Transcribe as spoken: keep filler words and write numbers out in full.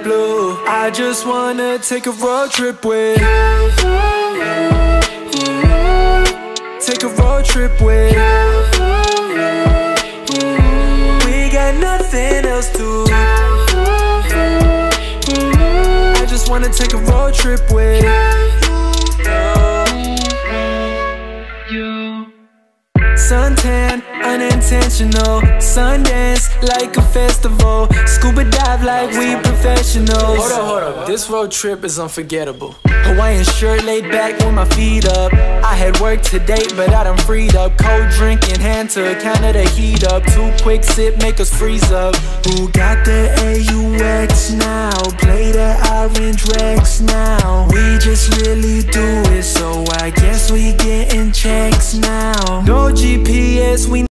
blue. I just wanna take a road trip with you. Take a road trip with you. We got nothing else to do. I just wanna take a road trip with you. Suntan, unintentional. Sundance, like a festival. Scuba dive like we professionals. Hold up, hold up, this road trip is unforgettable. Hawaiian shirt laid back with my feet up. I had work today, but I done freed up. Cold drink in hand to counter the heat up. Too quick sip, make us freeze up. Who got the A U X now? Play the orange Rex now. We just really do it, so I guess we getting checks now. No G P S, we